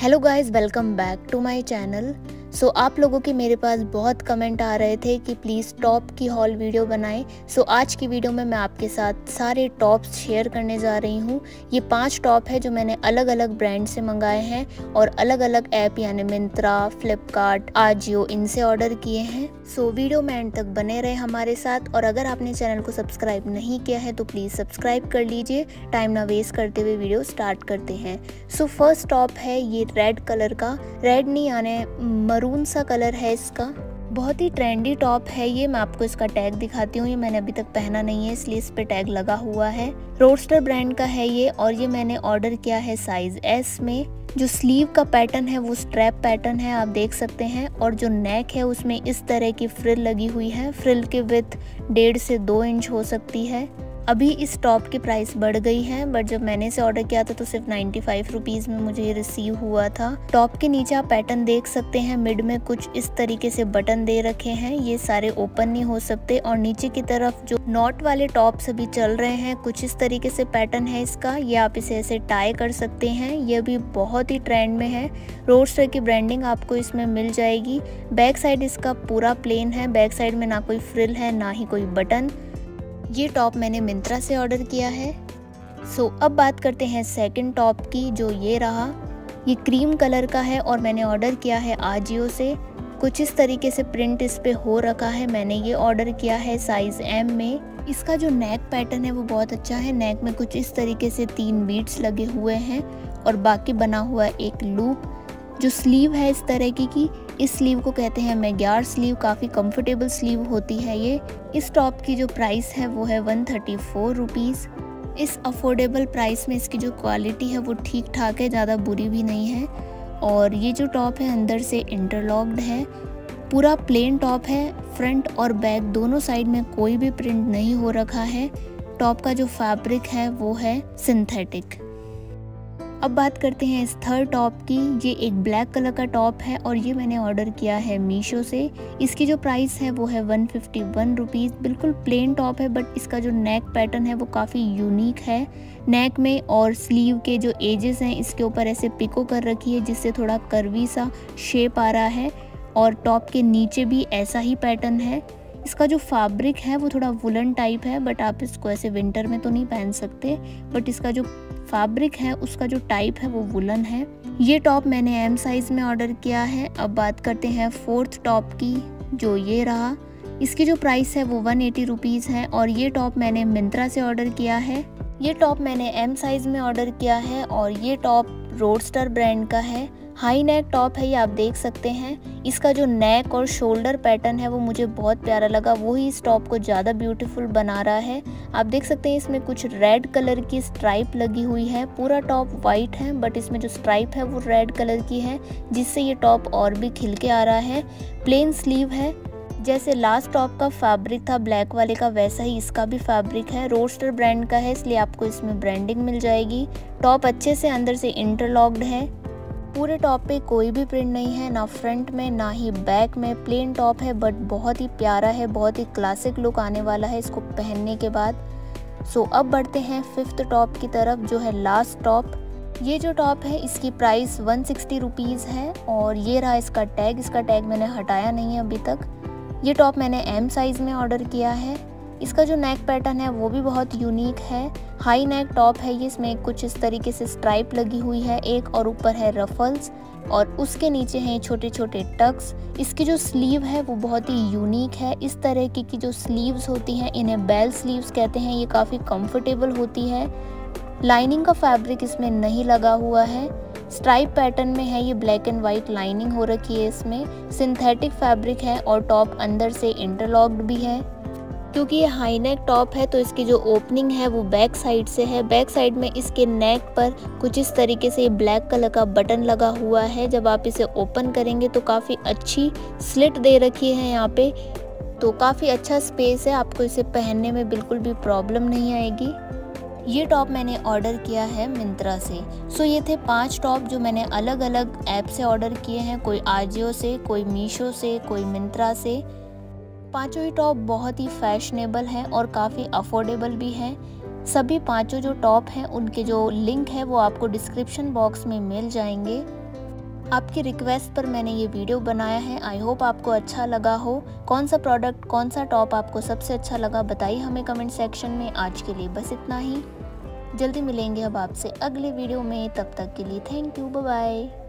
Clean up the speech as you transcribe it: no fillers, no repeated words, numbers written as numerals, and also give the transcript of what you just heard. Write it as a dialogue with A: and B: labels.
A: Hello guys, welcome back to my channel. So आप लोगों के मेरे पास बहुत कमेंट आ रहे थे कि प्लीज़ टॉप की हॉल वीडियो बनाएं। सो आज की वीडियो में मैं आपके साथ सारे टॉप्स शेयर करने जा रही हूँ। ये 5 टॉप है जो मैंने अलग अलग ब्रांड से मंगाए हैं और अलग अलग ऐप यानी मिंत्रा, फ्लिपकार्ट, आजियो इनसे ऑर्डर किए हैं। सो वीडियो में एंड तक बने रहे हमारे साथ, और अगर आपने चैनल को सब्सक्राइब नहीं किया है तो प्लीज़ सब्सक्राइब कर लीजिए। टाइम ना वेस्ट करते हुए वीडियो स्टार्ट करते हैं। सो फर्स्ट टॉप है ये रेड कलर का, रेड नहीं यानी मरून सा कलर है इसका। बहुत ही ट्रेंडी टॉप है ये। मैं आपको इसका टैग दिखाती हूँ। ये मैंने अभी तक पहना नहीं है इसलिए इस पे टैग लगा हुआ है। रोडस्टर ब्रांड का है ये, और ये मैंने ऑर्डर किया है साइज S में। जो स्लीव का पैटर्न है वो स्ट्रैप पैटर्न है, आप देख सकते हैं। और जो नेक है उसमें इस तरह की फ्रिल लगी हुई है। फ्रिल की विड्थ 1.5 से 2 इंच हो सकती है। अभी इस टॉप की प्राइस बढ़ गई है, बट जब मैंने इसे ऑर्डर किया था तो सिर्फ 95 रुपीज़ में मुझे ये रिसीव हुआ था। टॉप के नीचे आप पैटर्न देख सकते हैं। मिड में कुछ इस तरीके से बटन दे रखे हैं, ये सारे ओपन नहीं हो सकते। और नीचे की तरफ जो नॉट वाले टॉप्स अभी चल रहे हैं, कुछ इस तरीके से पैटर्न है इसका। ये आप इसे ऐसे टाई कर सकते हैं। ये भी बहुत ही ट्रेंड में है। रोडस्टर की ब्रांडिंग आपको इसमें मिल जाएगी। बैक साइड इसका पूरा प्लेन है। बैक साइड में ना कोई फ्रिल है ना ही कोई बटन। ये टॉप मैंने मिंत्रा से ऑर्डर किया है। सो अब बात करते हैं सेकंड टॉप की, जो ये रहा। ये क्रीम कलर का है और मैंने ऑर्डर किया है आजियो से। कुछ इस तरीके से प्रिंट इस पे हो रखा है। मैंने ये ऑर्डर किया है साइज M में। इसका जो नेक पैटर्न है वो बहुत अच्छा है। नेक में कुछ इस तरीके से 3 बीड्स लगे हुए हैं और बाकी बना हुआ एक लूप। जो स्लीव है इस तरह की इस स्लीव को कहते हैं मैग्यार स्लीव। काफ़ी कंफर्टेबल स्लीव होती है ये। इस टॉप की जो प्राइस है वो है 134 रुपीज़। इस अफोर्डेबल प्राइस में इसकी जो क्वालिटी है वो ठीक ठाक है, ज़्यादा बुरी भी नहीं है। और ये जो टॉप है अंदर से इंटरलॉक्ड है। पूरा प्लेन टॉप है। फ्रंट और बैक दोनों साइड में कोई भी प्रिंट नहीं हो रखा है। टॉप का जो फैब्रिक है वो है सिंथेटिक। अब बात करते हैं इस थर्ड टॉप की। ये एक ब्लैक कलर का टॉप है और ये मैंने ऑर्डर किया है मीशो से। इसकी जो प्राइस है वो है 151 रुपीज़। बिल्कुल प्लेन टॉप है, बट इसका जो नेक पैटर्न है वो काफ़ी यूनिक है। नेक में और स्लीव के जो एजेस हैं इसके ऊपर ऐसे पिको कर रखी है, जिससे थोड़ा कर्वी सा शेप आ रहा है। और टॉप के नीचे भी ऐसा ही पैटर्न है। इसका जो फैब्रिक है वो थोड़ा वुलन टाइप है, बट आप इसको ऐसे विंटर में तो नहीं पहन सकते। बट इसका जो फैब्रिक है उसका जो टाइप है वो वुलन है। ये टॉप मैंने M साइज में ऑर्डर किया है। अब बात करते हैं फोर्थ टॉप की, जो ये रहा। इसकी जो प्राइस है वो 180 रुपीज़ है और ये टॉप मैंने मिंत्रा से ऑर्डर किया है। ये टॉप मैंने M साइज में ऑर्डर किया है और ये टॉप रोडस्टर ब्रांड का है। हाई नेक टॉप है, ये आप देख सकते हैं। इसका जो नेक और शोल्डर पैटर्न है वो मुझे बहुत प्यारा लगा। वही इस टॉप को ज़्यादा ब्यूटीफुल बना रहा है। आप देख सकते हैं इसमें कुछ रेड कलर की स्ट्राइप लगी हुई है। पूरा टॉप वाइट है, बट इसमें जो स्ट्राइप है वो रेड कलर की है, जिससे ये टॉप और भी खिल के आ रहा है। प्लेन स्लीव है। जैसे लास्ट टॉप का फैब्रिक था ब्लैक वाले का, वैसा ही इसका भी फैब्रिक है। रोडस्टर ब्रांड का है, इसलिए आपको इसमें ब्रांडिंग मिल जाएगी। टॉप अच्छे से अंदर से इंटरलॉक्ड है। पूरे टॉप पे कोई भी प्रिंट नहीं है, ना फ्रंट में ना ही बैक में। प्लेन टॉप है, बट बहुत ही प्यारा है। बहुत ही क्लासिक लुक आने वाला है इसको पहनने के बाद। सो अब बढ़ते हैं फिफ्थ टॉप की तरफ, जो है लास्ट टॉप। ये जो टॉप है इसकी प्राइस 160 रुपीज़ है और ये रहा इसका टैग। इसका टैग मैंने हटाया नहीं है अभी तक। ये टॉप मैंने M साइज़ में ऑर्डर किया है। इसका जो नेक पैटर्न है वो भी बहुत यूनिक है। हाई नेक टॉप है ये। इसमें कुछ इस तरीके से स्ट्राइप लगी हुई है एक, और ऊपर है रफल्स और उसके नीचे हैं छोटे छोटे टक्स। इसकी जो स्लीव है वो बहुत ही यूनिक है। इस तरह की जो स्लीव्स होती हैं इन्हें बेल स्लीव्स कहते हैं। ये काफ़ी कंफर्टेबल होती है। लाइनिंग का फैब्रिक इसमें नहीं लगा हुआ है। स्ट्राइप पैटर्न में है ये। ब्लैक एंड वाइट लाइनिंग हो रखी है इसमें। सिंथेटिक फैब्रिक है और टॉप अंदर से इंटरलॉक्ड भी है। क्योंकि ये हाई नेक टॉप है तो इसकी जो ओपनिंग है वो बैक साइड से है। बैक साइड में इसके नेक पर कुछ इस तरीके से ब्लैक कलर का बटन लगा हुआ है। जब आप इसे ओपन करेंगे तो काफ़ी अच्छी स्लिट दे रखी है यहाँ पे, तो काफ़ी अच्छा स्पेस है। आपको इसे पहनने में बिल्कुल भी प्रॉब्लम नहीं आएगी। ये टॉप मैंने ऑर्डर किया है मिंत्रा से। सो ये थे 5 टॉप जो मैंने अलग अलग ऐप से ऑर्डर किए हैं। कोई आजियो से, कोई मीशो से, कोई मिंत्रा से। पांचों ही टॉप बहुत ही फैशनेबल हैं और काफ़ी अफोर्डेबल भी हैं। सभी पांचों जो टॉप हैं उनके जो लिंक है वो आपको डिस्क्रिप्शन बॉक्स में मिल जाएंगे। आपकी रिक्वेस्ट पर मैंने ये वीडियो बनाया है। आई होप आपको अच्छा लगा हो। कौन सा प्रोडक्ट, कौन सा टॉप आपको सबसे अच्छा लगा बताइए हमें कमेंट सेक्शन में। आज के लिए बस इतना ही। जल्दी मिलेंगे अब आपसे अगले वीडियो में, तब तक के लिए थैंक यू, बाय बाय।